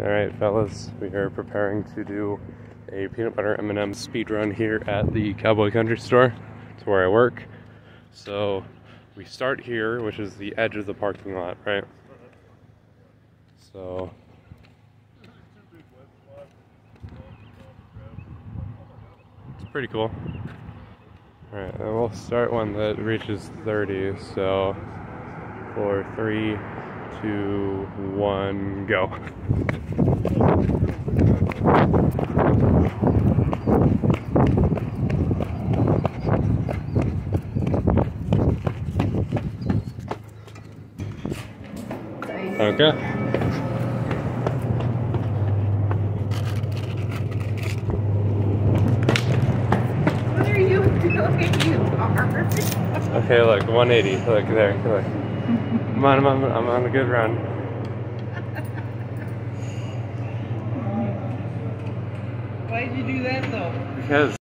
Alright fellas, we are preparing to do a peanut butter M&M speed run here at the Cowboy Country Store. It's where I work. So we start here, which is the edge of the parking lot, right? So it's pretty cool. Alright, and we'll start one that reaches 30, so for 3, 2, 1, go. Okay. What are you doing, you are? Okay, look, 180. Look there. Look. I'm on a good run. Why'd you do that though? Because